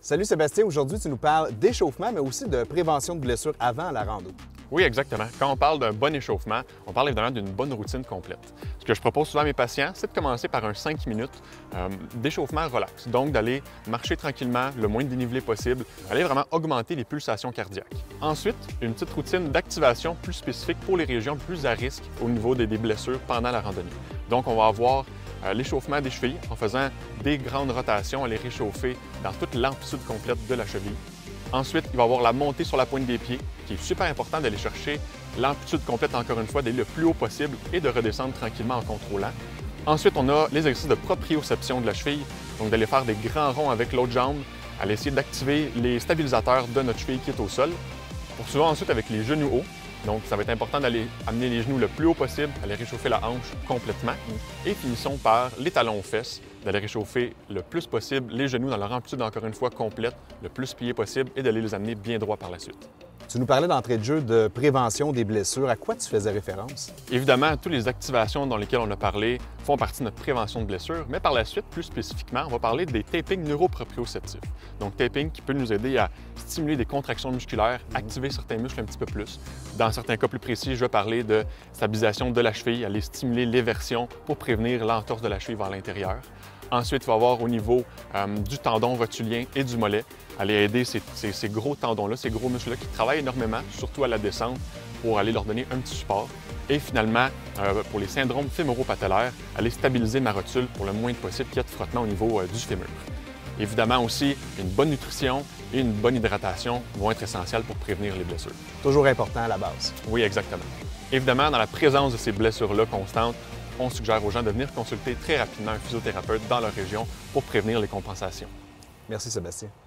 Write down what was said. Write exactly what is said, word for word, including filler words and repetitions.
Salut Sébastien, aujourd'hui tu nous parles d'échauffement, mais aussi de prévention de blessures avant la rando. Oui, exactement. Quand on parle d'un bon échauffement, on parle évidemment d'une bonne routine complète. Ce que je propose souvent à mes patients, c'est de commencer par un cinq minutes euh, d'échauffement relax. Donc, d'aller marcher tranquillement, le moins de dénivelé possible, aller vraiment augmenter les pulsations cardiaques. Ensuite, une petite routine d'activation plus spécifique pour les régions plus à risque au niveau des, des blessures pendant la randonnée. Donc, on va avoir euh, l'échauffement des chevilles en faisant des grandes rotations, aller réchauffer dans toute l'amplitude complète de la cheville. Ensuite, il va y avoir la montée sur la pointe des pieds, qui est super important d'aller chercher l'amplitude complète, encore une fois, d'aller le plus haut possible et de redescendre tranquillement en contrôlant. Ensuite, on a les exercices de proprioception de la cheville, donc d'aller faire des grands ronds avec l'autre jambe, aller essayer d'activer les stabilisateurs de notre cheville qui est au sol. Poursuivons ensuite avec les genoux hauts. Donc, ça va être important d'aller amener les genoux le plus haut possible, aller réchauffer la hanche complètement. Et finissons par les talons aux fesses, d'aller réchauffer le plus possible les genoux dans leur amplitude, encore une fois, complète, le plus plié possible et d'aller les amener bien droit par la suite. Tu nous parlais d'entrée de jeu de prévention des blessures. À quoi tu faisais référence? Évidemment, toutes les activations dans lesquelles on a parlé font partie de notre prévention de blessures, mais par la suite, plus spécifiquement, on va parler des tapings neuroproprioceptifs. Donc, taping qui peut nous aider à stimuler des contractions musculaires, activer certains muscles un petit peu plus. Dans certains cas plus précis, je vais parler de stabilisation de la cheville, aller stimuler l'éversion pour prévenir l'entorse de la cheville vers l'intérieur. Ensuite, il va y avoir au niveau euh, du tendon rotulien et du mollet, aller aider ces, ces, ces gros tendons-là, ces gros muscles-là qui travaillent énormément, surtout à la descente, pour aller leur donner un petit support. Et finalement, euh, pour les syndromes fémoro-patellaires, aller stabiliser ma rotule pour le moins possible qu'il y ait de frottement au niveau euh, du fémur. Évidemment aussi, une bonne nutrition et une bonne hydratation vont être essentielles pour prévenir les blessures. Toujours important à la base. Oui, exactement. Évidemment, dans la présence de ces blessures-là constantes, on suggère aux gens de venir consulter très rapidement un physiothérapeute dans leur région pour prévenir les compensations. Merci Sébastien.